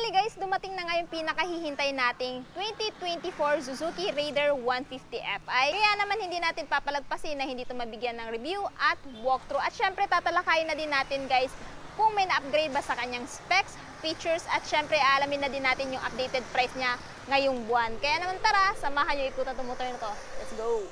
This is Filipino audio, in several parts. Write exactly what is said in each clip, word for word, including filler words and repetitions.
Okay guys, dumating na nga yung pinakahihintay nating twenty twenty-four Suzuki Raider one fifty F I. Kaya naman hindi natin papalagpasin na hindi ito mabigyan ng review at walkthrough. At syempre tatalakayin na din natin guys kung may na-upgrade ba sa kanyang specs, features, at syempre alamin na din natin yung updated price niya ngayong buwan. Kaya naman tara, samahan nyo ikutan itong motor na to. Let's go!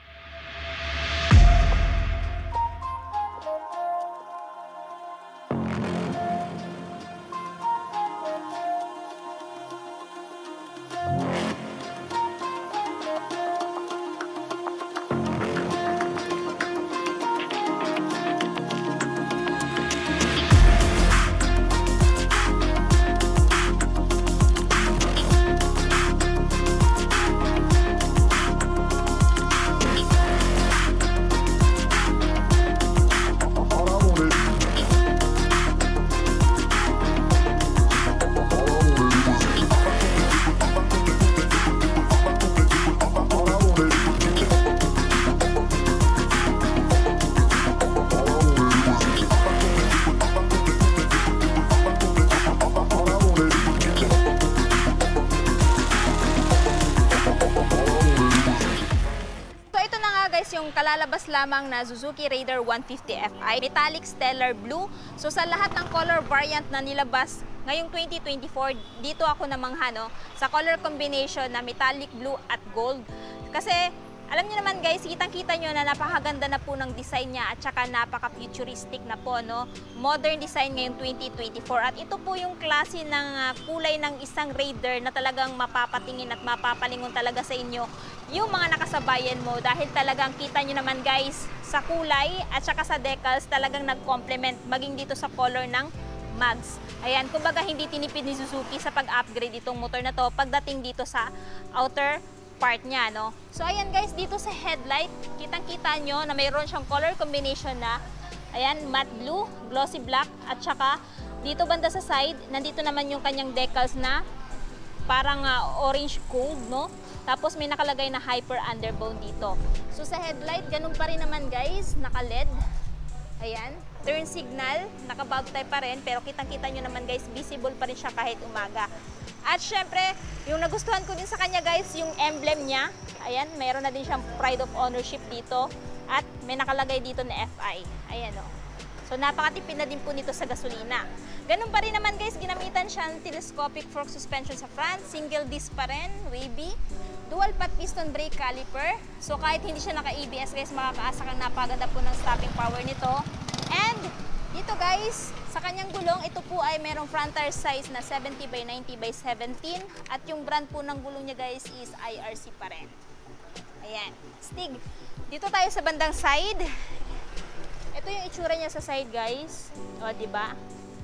Yung kalalabas lamang na Suzuki Raider one fifty F I, metallic stellar blue. So sa lahat ng color variant na nilabas ngayong twenty twenty-four, dito ako namangha no, sa color combination na metallic blue at gold. Kasi alam niyo naman guys, kitang-kita nyo na napakaganda na po ng design niya at saka napaka-futuristic na po, no? Modern design ngayong twenty twenty-four. At ito po yung klase ng uh, kulay ng isang Raider na talagang mapapatingin at mapapalingon talaga sa inyo yung mga nakasabayan mo. Dahil talagang kita nyo naman guys, sa kulay at saka sa decals talagang nag-complement maging dito sa color ng mags. Ayan, kumbaga hindi tinipid ni Suzuki sa pag-upgrade itong motor na to pagdating dito sa outer part niya, no? So ayan guys, dito sa headlight, kitang-kita nyo na mayroon siyang color combination na ayan, matte blue, glossy black, at saka dito banda sa side, nandito naman yung kanyang decals na parang uh, orange gold, no? Tapos may nakalagay na hyper underbone dito. So sa headlight, ganun pa rin naman guys, naka-L E D. Ayan, turn signal, naka-bulb type pa rin, pero kitang-kita nyo naman guys, visible pa rin siya kahit umaga. At syempre, yung nagustuhan ko din sa kanya guys, yung emblem niya. Ayan, mayroon na din siyang pride of ownership dito. At may nakalagay dito na F I. Ayan o. So napakatipid na din po nito sa gasolina. Ganun pa rin naman guys, ginamitan siya ng telescopic fork suspension sa front. Single disc pa rin, wavy. Dual pat piston brake caliper. So kahit hindi siya naka-A B S guys, makakaasa kang napaganda po ng stopping power nito. And dito guys, sa kanyang gulong, ito po ay merong front tire size na seventy by ninety by seventeen. At yung brand po ng gulong niya guys is I R C pa rin. Ayan, Stig. Dito tayo sa bandang side. Ito yung itsura niya sa side guys. O, diba?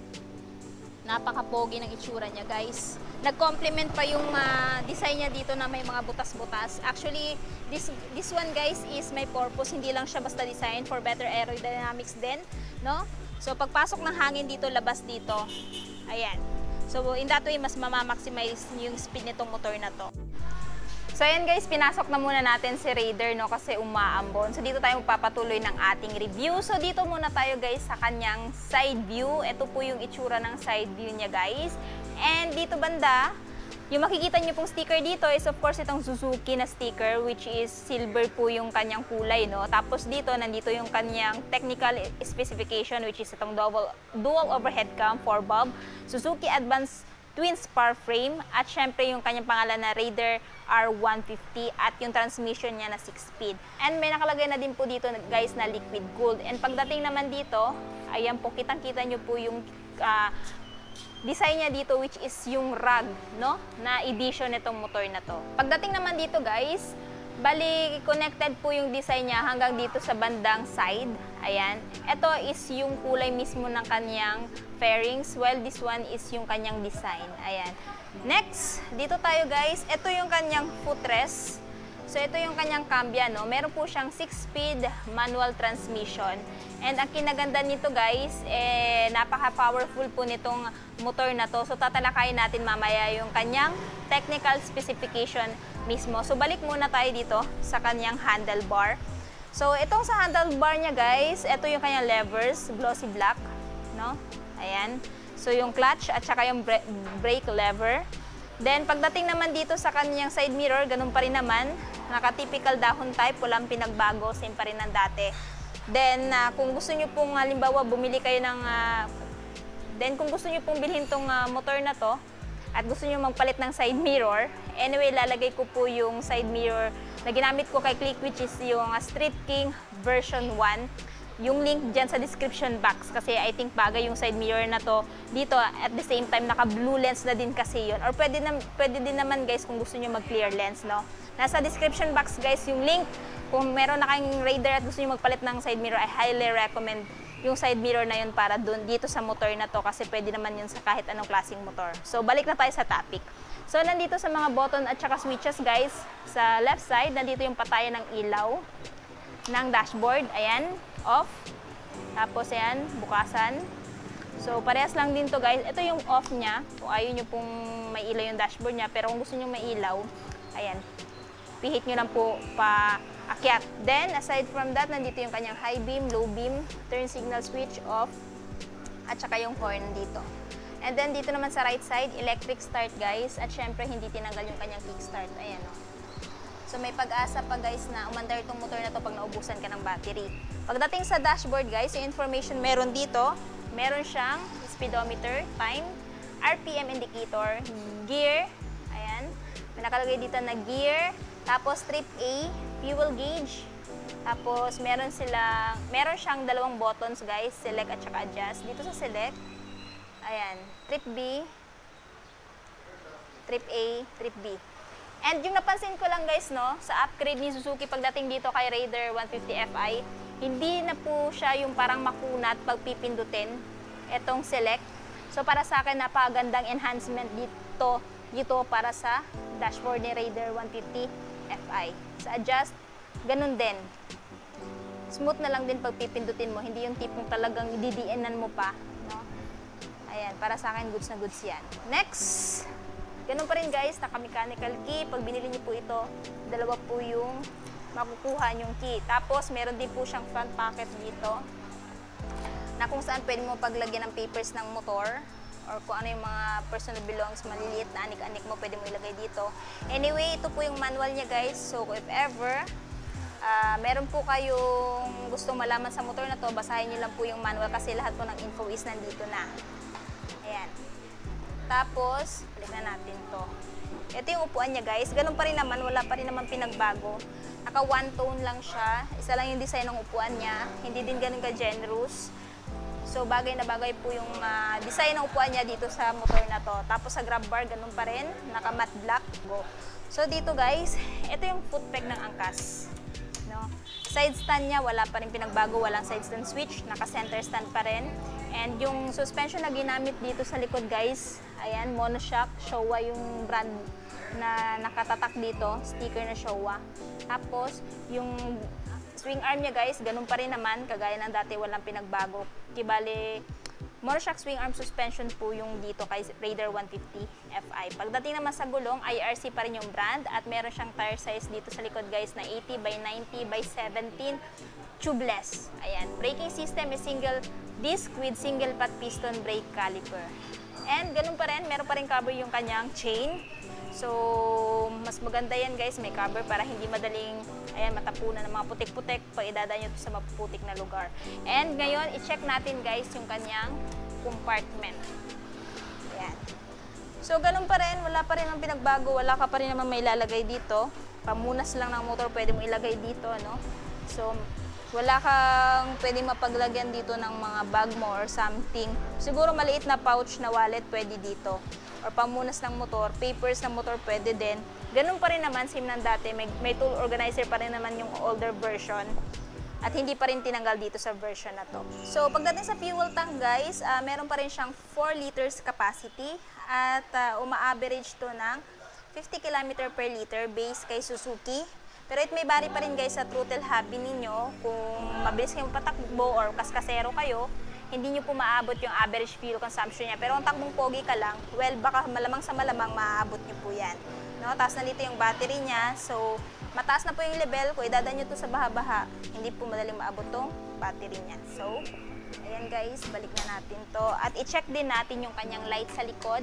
Napaka-pogi ng itsura niya guys. Nag-complement pa yung uh, design niya dito na may mga butas-butas. Actually, this, this one guys is may purpose. Hindi lang siya basta design, for better aerodynamics din, no? So, pagpasok ng hangin dito, labas dito. Ayan. So, in that way, mas mamamaximize yung speed nitong motor na to. So, ayan guys, pinasok na muna natin si Raider, no? Kasi umaambon. So, dito tayo magpapatuloy ng ating review. So, dito muna tayo guys sa kanyang side view. Ito po yung itsura ng side view niya guys. And dito banda, yung makikita nyo pong sticker dito is of course itong Suzuki na sticker, which is silver po yung kanyang kulay, no? Tapos dito, nandito yung kanyang technical specification, which is itong double, dual overhead cam, four bulb, Suzuki Advanced Twin Spar Frame, at syempre yung kanyang pangalan na Raider R one fifty, at yung transmission niya na six speed. And may nakalagay na din po dito guys na liquid gold. And pagdating naman dito, ayan po, kitang-kita nyo po yung uh, design niya dito, which is yung rag, no, na edition nitong motor na to. Pagdating naman dito guys, bali connected po yung design niya hanggang dito sa bandang side. Ayan. Ito is yung kulay mismo ng kanyang fairings, while this one is yung kanyang design. Ayan. Next, dito tayo guys. Ito yung kanyang footrest. So ito yung kanyang cambia, no. Meron po siyang six speed manual transmission. And ang kinaganda nito guys, eh, napaka-powerful po nitong motor na to. So tatalakayin natin mamaya yung kanyang technical specification mismo. So balik muna tayo dito sa kanyang handlebar. So itong sa handlebar niya guys, ito yung kanyang levers, glossy black, no? Ayan. So yung clutch at saka yung brake lever. Then pagdating naman dito sa kanyang side mirror, ganun pa rin naman. Naka-typical dahon type, walang pinagbago, same pa rin ng dati. Then uh, kung gusto nyo pong halimbawa bumili kayo ng uh, then kung gusto nyo pong bilhin tong uh, motor na to at gusto nyo magpalit ng side mirror, anyway, lalagay ko po yung side mirror na ginamit ko kay Click, which is yung uh, Street King version one. Yung link dyan sa description box kasi I think bagay yung side mirror na to dito. At the same time, naka-blue lens na din kasi yun. Or pwede, na, pwede din naman guys kung gusto nyo mag-clear lens, no? Nasa description box guys yung link. Kung meron na kayong Raider at gusto nyo magpalit ng side mirror, I highly recommend yung side mirror na yun para dun, dito sa motor na to kasi pwede naman yun sa kahit anong klaseng motor. So, balik na tayo sa topic. So, nandito sa mga button at saka switches guys, sa left side, nandito yung patayan ng ilaw ng dashboard. Ayan, off. Tapos, ayan, bukasan. So, parehas lang din to guys. Ito yung off niya, kung ayaw nyo pong may ilaw yung dashboard niya. Pero kung gusto nyo may ilaw, ayan, pihit nyo lang po pa akyat. Then, aside from that, nandito yung kanyang high beam, low beam, turn signal switch off, at saka yung horn dito. And then, dito naman sa right side, electric start guys. At syempre, hindi tinanggal yung kanyang kickstart. Ayan o. So, may pag-asa pa guys na umandar itong motor na to pag naubusan ka ng battery. Pagdating sa dashboard guys, yung information meron dito, meron siyang speedometer, time, R P M indicator, gear, ayan. May nakalagay dito na gear, tapos trip A, fuel gauge. Tapos meron sila, meron siyang dalawang buttons guys, select at saka adjust. Dito sa select, ayan, trip B, trip A, trip B. And yung napansin ko lang guys, no, sa upgrade ni Suzuki pagdating dito kay Raider one fifty F I, hindi na po siya yung parang makunat pag pipindutin etong select. So para sa akin, napakagandang enhancement dito, dito para sa dashboard ni Raider one fifty F I. Sa adjust, ganun din. Smooth na lang din pag pipindutin mo, hindi yung tipong talagang didiinan mo pa, no? Ayan, para sa akin goods na goods yan. Next, ganun pa rin guys, naka-mechanical key. Pag binili niyo po ito, dalawa po yung makukuha yung key. Tapos, meron din po siyang front pocket dito na kung saan pwede mo paglagyan ng papers ng motor or kung ano yung mga personal belongings, maliliit na anik-anik mo, pwede mo ilagay dito. Anyway, ito po yung manual niya guys. So, if ever, uh, meron po kayong gustong malaman sa motor na to, basahin niyo lang po yung manual kasi lahat po ng info is nandito na. Ayan. Tapos, balik na natin to. Ito yung upuan niya guys. Ganun pa rin naman, wala pa rin naman pinagbago. Naka one tone lang siya. Isa lang yung design ng upuan niya. Hindi din ganun ka-generous. So, bagay na bagay po yung uh, design ng upuan niya dito sa motor na to. Tapos sa grab bar, ganun pa rin. Naka matte black. Go. So, dito guys, ito yung foot peg ng angkas. No? Side stand niya, wala pa rin pinagbago. Walang side stand switch. Naka center stand pa rin. And yung suspension na ginamit dito sa likod guys, ayan, monoshock, Showa yung brand na nakatatak dito, sticker na Showa. Tapos, yung swing arm niya guys, ganun pa rin naman, kagaya ng dati, walang pinagbago. Kibali, monoshock swing arm suspension po yung dito kay Raider one fifty F I. Pagdating naman sa gulong, I R C pa rin yung brand at meron siyang tire size dito sa likod guys na eighty by ninety by seventeen, tubeless. Ayan, braking system is single disc with single pot piston brake caliper. And ganun pa rin, meron pa rin cover yung kanyang chain. So, mas maganda yan guys, may cover para hindi madaling ayan, matapunan ng mga putik-putik pag idadaan nyo ito sa mapuputik na lugar. And ngayon, i-check natin guys yung kanyang compartment. Ayan. So, ganun pa rin, wala pa rin ang pinagbago, wala ka pa rin naman may ilalagay dito. Pamunas lang ng motor, pwede mo ilagay dito, ano? So, wala kang pwedeng mapaglagyan dito ng mga bag mo or something. Siguro maliit na pouch na wallet pwede dito. Or pamunas ng motor, papers ng motor pwede din. Ganun pa rin naman, same ng dati. May, may tool organizer pa rin naman yung older version. At hindi pa rin tinanggal dito sa version na to. So, pagdating sa fuel tank guys, uh, meron pa rin siyang four liters capacity. At uh, uma-average to ng fifty kilometers per liter base kay Suzuki. Pero it may vary pa rin guys sa throttle happy ninyo. Kung mabilis kayo patakbo or kaskasero kayo, hindi nyo po maabot yung average fuel consumption niya. Pero kung takbong pogi ka lang, well, baka malamang sa malamang maabot nyo po yan. No? Tapos nandito yung battery niya. So, mataas na po yung level. Kung idadaan nyo to sa baha-baha, hindi po madaling maabot tong battery niya. So, Ayan guys, balik na natin to. At i-check din natin yung kanyang light sa likod.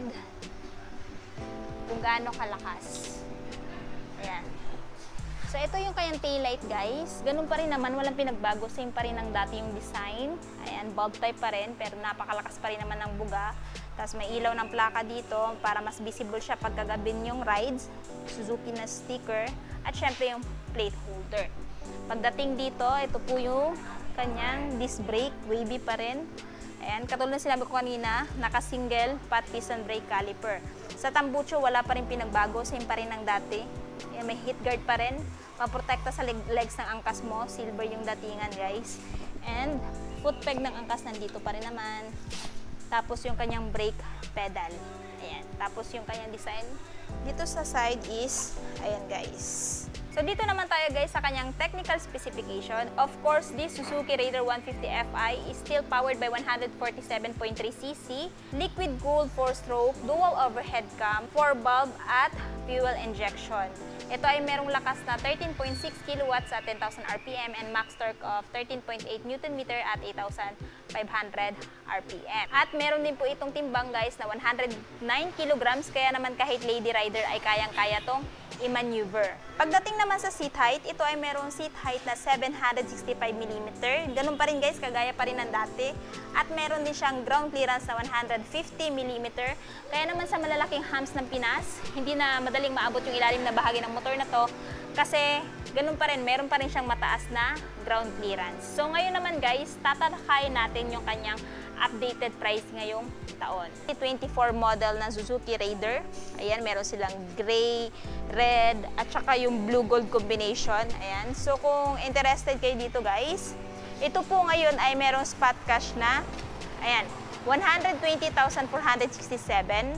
Kung gaano kalakas. Ayan. So, ito yung kanyang taillight guys. Ganun pa rin naman, walang pinagbago. Same pa rin ang dati yung design. Ayan, bulb type pa rin, pero napakalakas pa rin naman ng buga. Tapos may ilaw ng plaka dito para mas visible siya pagkagabin yung rides. Suzuki na sticker. At syempre yung plate holder. Pagdating dito, ito po yung kanyang disc brake. Wavy pa rin. Ayan, katulad na sinabi ko kanina, naka-single pat piston brake caliper. Sa tambucho, wala pa rin pinagbago. Same pa rin ng dati. Ayan, may heat guard pa rin. Maprotekta sa leg legs ng angkas mo. Silver yung datingan guys. And foot peg ng angkas nandito pa rin naman. Tapos yung kanyang brake pedal. Ayan. Tapos yung kanyang design dito sa side is, ayan guys. So dito naman tayo guys sa kanyang technical specification. Of course, this Suzuki Raider one fifty F I is still powered by one forty-seven point three c c, liquid cooled four stroke, dual overhead cam, four bulb at fuel injection. Ito ay merong lakas na thirteen point six kilowatts at ten thousand R P M and max torque of thirteen point eight newton meter at eight thousand five hundred R P M. At meron din po itong timbang guys na one hundred nine kilograms, kaya naman kahit lady rider ay kayang-kaya tong i-maneuver. Pagdating naman sa seat height, ito ay merong seat height na seven sixty-five millimeters. Ganun pa rin guys, kagaya pa rin ng dati. At meron din siyang ground clearance na one fifty millimeters. Kaya naman sa malalaking hams ng Pinas, hindi na madaling maabot yung ilalim na bahagi ng motor na to. Kasi ganun pa rin, meron pa rin siyang mataas na ground clearance. So ngayon naman guys, tatalakayin natin yung kanyang updated price ngayong taon. twenty-four model na Suzuki Raider. Ayan, meron silang gray, red, at saka yung blue gold combination. Ayan. So kung interested kayo dito guys, ito po ngayon ay merong spot cash na, ayan, one hundred twenty thousand four hundred sixty-seven.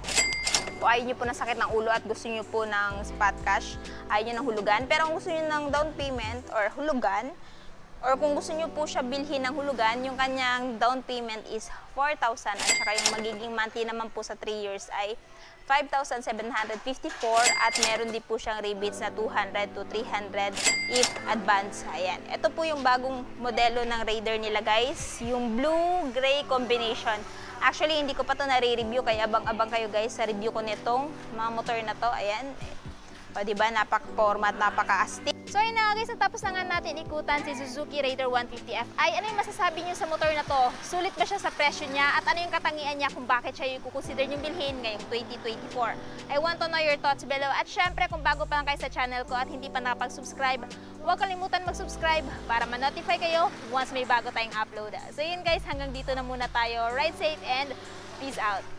Kung ayaw nyo po ng sakit ng ulo at gusto nyo po ng spot cash, ayaw nyo ng hulugan. Pero kung gusto nyo ng down payment or hulugan, or kung gusto nyo po siya bilhin ng hulugan, yung kanyang down payment is four thousand at saka yung magiging monthly naman po sa three years ay five thousand seven hundred fifty-four at meron din po siyang rebates na two hundred to three hundred if advance. Ayan. Ito po yung bagong modelo ng Raider nila guys, yung blue-gray combination. Actually, hindi ko pa ito nare-review, kaya abang-abang kayo guys sa review ko nitong mga motor na to. Ayan. O diba, napaka-format, napaka-astig. So ayun na guys, natapos na nga natin ikutan si Suzuki Raider one fifty F I. Ano yung masasabi niyo sa motor na to? Sulit ba siya sa presyo niya? At ano yung katangian niya kung bakit siya yung kukonsider niyong bilhin ngayong twenty twenty-four? I want to know your thoughts below. At syempre, kung bago pa lang kayo sa channel ko at hindi pa nakapag-subscribe, huwag kalimutan mag-subscribe para ma-notify kayo once may bago tayong upload. So yun guys, hanggang dito na muna tayo. Ride safe and peace out!